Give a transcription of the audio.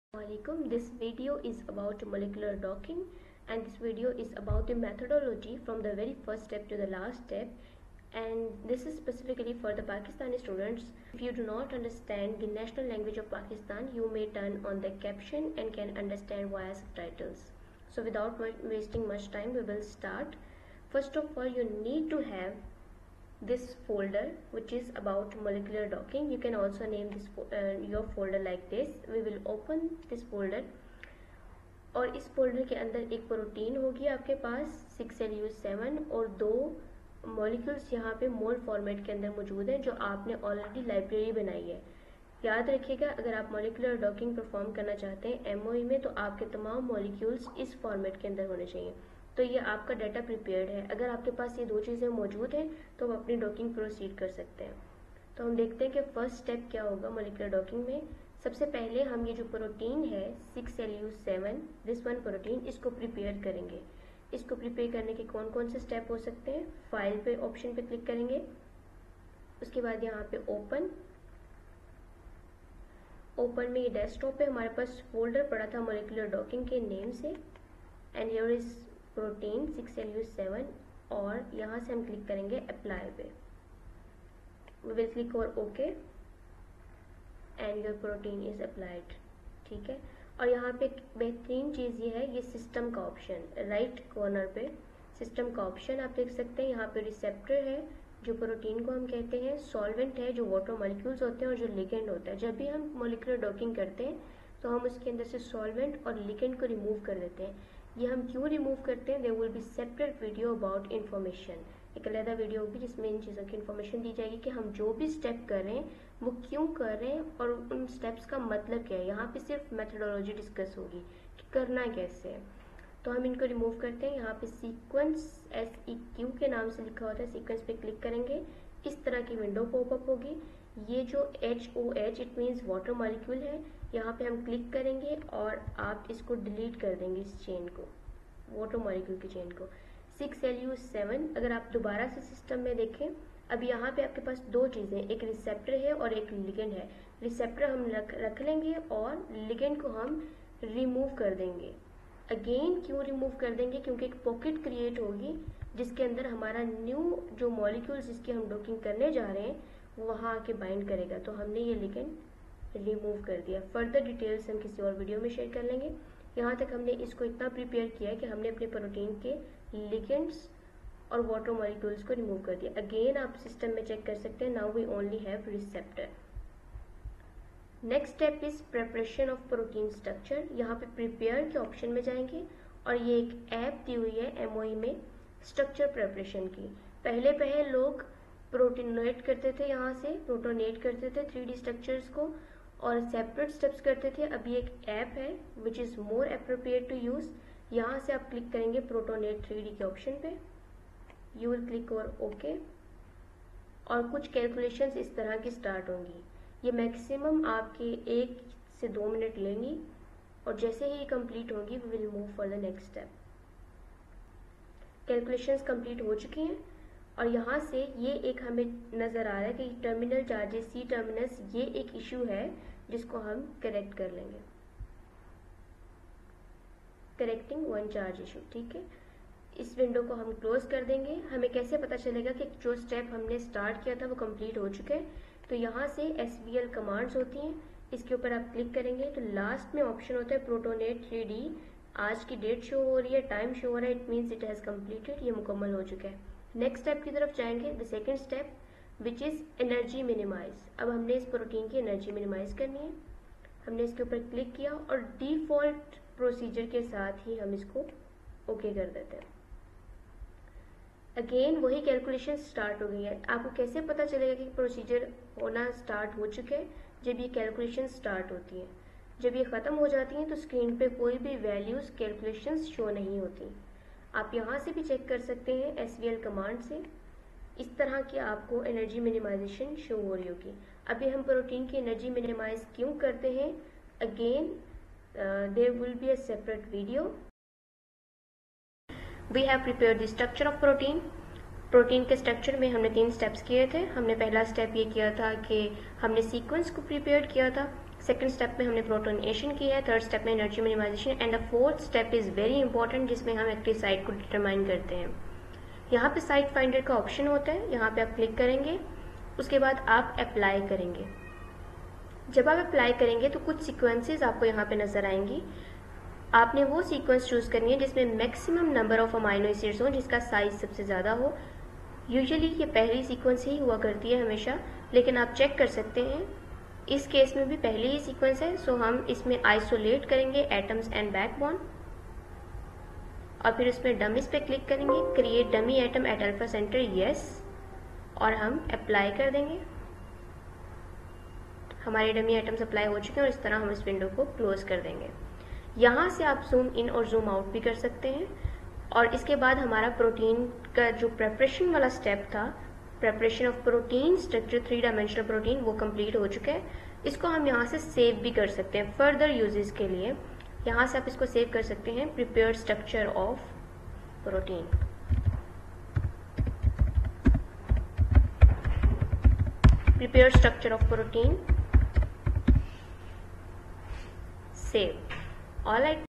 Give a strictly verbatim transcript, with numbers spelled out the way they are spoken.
Assalamualaikum. This video is about molecular docking, and this video is about the methodology from the very first step to the last step, and this is specifically for the Pakistani students. If you do not understand the national language of Pakistan, you may turn on the caption and can understand via subtitles. So without wasting much time, we will start. First of all, you need to have this folder which is about molecular docking. You can also name this uh, your folder like this. We will open this folder और इस folder के अंदर एक protein होगी आपके पास six L U seven और दो मॉलिक्यूल्स यहाँ पे मोल फॉर्मेट के अंदर मौजूद हैं जो आपने ऑलरेडी लाइब्रेरी बनाई है. याद रखिएगा, अगर आप मॉलिक्यूलर डॉकिंग परफॉर्म करना चाहते हैं एम ओ ई में तो आपके तमाम मॉलिक्यूल्स इस फॉर्मेट के अंदर होने चाहिए. तो ये आपका डाटा प्रिपेयर्ड है. अगर आपके पास ये दो चीज़ें मौजूद हैं तो आप अपनी डॉकिंग प्रोसीड कर सकते हैं. तो हम देखते हैं कि फर्स्ट स्टेप क्या होगा मॉलिक्यूलर डॉकिंग में. सबसे पहले हम ये जो प्रोटीन है six L U seven this one protein, इसको प्रिपेयर करेंगे. इसको प्रिपेयर करने के कौन कौन से स्टेप हो सकते हैं. फाइल पे ऑप्शन पे क्लिक करेंगे, उसके बाद यहाँ पे ओपन ओपन में ये डेस्कटॉप पे हमारे पास फोल्डर पड़ा था मॉलिक्यूलर डॉकिंग के नेम से, and here is protein six L U seven और यहाँ से हम क्लिक करेंगे अप्लाई पे. वी विल क्लिक और okay and your protein is applied. ठीक है, और यहाँ पे एक बेहतरीन चीज़ ये है, ये सिस्टम का ऑप्शन राइट कॉर्नर पे सिस्टम का ऑप्शन आप देख सकते हैं. यहाँ पे रिसेप्टर है जो प्रोटीन को हम कहते हैं, सॉल्वेंट है जो वाटर मॉलिक्यूल्स होते हैं और जो लिगेंड होता है. जब भी हम मॉलिक्यूलर डॉकिंग करते हैं तो हम उसके अंदर से सॉल्वेंट और लिगेंड को रिमूव कर देते हैं. ये हम क्यों रिमूव करते हैं, there will be separate video about information. एक अलग वीडियो होगी जिसमें इन चीज़ों की इन्फॉर्मेशन दी जाएगी कि हम जो भी स्टेप कर रहे हैं वो क्यों कर रहे हैं और उन स्टेप्स का मतलब क्या है. यहाँ पे सिर्फ मेथोडोलॉजी डिस्कस होगी कि करना कैसे है. तो हम इनको रिमूव करते हैं. यहाँ पे सीक्वेंस एस ई क्यू के नाम से लिखा होता है, सीक्वेंस पे क्लिक करेंगे, इस तरह की विंडो पॉपअप होगी. ये जो H O H it means water molecule है, यहाँ पे हम क्लिक करेंगे और आप इसको डिलीट कर देंगे, इस चेन को, वाटर मॉलिक्यूल की चेन को. सिक्स एल यू सेवन अगर आप दोबारा से सिस्टम में देखें, अब यहाँ पे आपके पास दो चीज़ें, एक रिसेप्टर है और एक लिगेंड है. रिसेप्टर हम रख रख लेंगे और लिगेंड को हम रिमूव कर देंगे. अगेन क्यों रिमूव कर देंगे, क्योंकि एक पॉकेट क्रिएट होगी जिसके अंदर हमारा न्यू जो मॉलिक्यूल्स जिसकी हम डॉकिंग करने जा रहे हैं वो वहाँ आके बाइंड करेगा. तो हमने ये लिगेंड रिमूव कर दिया. फर्दर डिटेल्स हम किसी और वीडियो में शेयर कर लेंगे. यहाँ तक हमने इसको इतना प्रिपेयर किया है कि हमने अपने प्रोटीन के लिगेंड्स और वाटर मॉलिक्यूल्स को रिमूव कर दिया. अगेन आप सिस्टम में चेक कर सकते हैं, now we only have receptor. Next step is preparation of protein structure. यहाँ पे प्रिपेयर के ऑप्शन में जाएंगे और ये एक ऐप दी हुई है एम ओ ई में स्ट्रक्चर प्रिपरेशन की. पहले पहले लोग प्रोटीनेट करते थे, यहाँ से प्रोटोनेट करते थे थ्री डी स्ट्रक्चर्स को और सेपरेट स्टेप्स करते थे. अभी एक ऐप है which is more appropriate to use. यहाँ से आप क्लिक करेंगे प्रोटोनेट थ्री डी के ऑप्शन पे, यू विल क्लिक और ओके, और कुछ कैलकुलेशंस इस तरह की स्टार्ट होंगी. ये मैक्सिमम आपके एक से दो मिनट लेंगी और जैसे ही कंप्लीट होंगी we will move for the next step. Calculations complete हो चुकी हैं और यहाँ से ये एक हमें नज़र आ रहा है कि टर्मिनल चार्जेस सी टर्मिनस, ये एक इशू है जिसको हम करेक्ट कर लेंगे. Correcting one charge issue. ठीक है, इस विंडो को हम क्लोज कर देंगे. हमें कैसे पता चलेगा कि जो स्टेप हमने स्टार्ट किया था वो कंप्लीट हो चुके हैं. तो यहाँ से एस वी एल कमांड्स होती हैं, इसके ऊपर आप क्लिक करेंगे तो लास्ट में ऑप्शन होता है प्रोटोनेट थ्री डी. आज की डेट शो हो रही है, टाइम शो हो रहा है, it means it has completed, ये मुकम्मल हो चुका है. नेक्स्ट स्टेप की तरफ जाएंगे, the second step which is energy minimize. अब हमने इस प्रोटीन की एनर्जी मिनिमाइज करनी है. हमने इसके ऊपर क्लिक किया और डिफॉल्ट प्रोसीजर के साथ ही हम इसको ओके okay कर देते हैं. अगेन वही कैलकुलेशन स्टार्ट हो गई है. आपको कैसे पता चलेगा कि प्रोसीजर होना स्टार्ट हो चुके हैं, जब ये कैलकुलेशन स्टार्ट होती है. जब ये ख़त्म हो जाती हैं तो स्क्रीन पे कोई भी वैल्यूज़ कैलकुलेशंस शो नहीं होती. आप यहाँ से भी चेक कर सकते हैं एस वी एल कमांड से, इस तरह की आपको एनर्जी मिनिमाइजेशन शो हो रही होगी. अभी हम प्रोटीन की एनर्जी मिनिमाइज क्यों करते हैं, again there will be a separate video. We have prepared the structure of protein. Protein के स्ट्रक्चर में हमने तीन स्टेप्स किए थे. हमने पहला स्टेप ये किया था कि हमने सीक्वेंस को प्रिपेयर किया था. सेकंड स्टेप में हमने प्रोटोनेशन किया है, थर्ड स्टेप में energy minimization, and the fourth step is very important जिसमें हम एक्टिव साइट को डिटरमाइन करते हैं। यहाँ पे साइट फाइंडर का ऑप्शन होता है, यहाँ पे आप क्लिक करेंगे, उसके बाद आप अप्लाई करेंगे। जब आप अप्लाई करेंगे तो कुछ सीक्वेंसेस आपको यहाँ पे नजर आएंगी। आपने वो सीक्वेंस चूज करनी है जिसमें maximum number of amino acids हो, जिसका साइज सबसे ज़्यादा हो। यूजुअली ये पहली सीक्वेंस ही हुआ करती है हमेशा, लेकिन आप चेक कर सकते हैं इस केस में भी पहले ही सीक्वेंस है। सो हम इसमें आइसोलेट करेंगे एटम्स एंड बैकबोन, और फिर उसमें डमीज पे क्लिक करेंगे, create dummy atom at alpha center, yes, और हम अप्लाई कर देंगे। हमारे डमी एटम्स अप्लाई हो चुके हैं और इस तरह हम इस विंडो को क्लोज कर देंगे। यहाँ से आप जूम इन और जूम आउट भी कर सकते हैं। और इसके बाद हमारा प्रोटीन का जो प्रेपरेशन वाला स्टेप था, preparation of protein structure three dimensional protein, वो कंप्लीट हो चुका है। इसको हम यहाँ से सेव भी कर सकते हैं फर्दर यूजेस के लिए। यहाँ से आप इसको सेव कर सकते हैं, prepared structure of protein. Prepared structure of protein, save. Alright,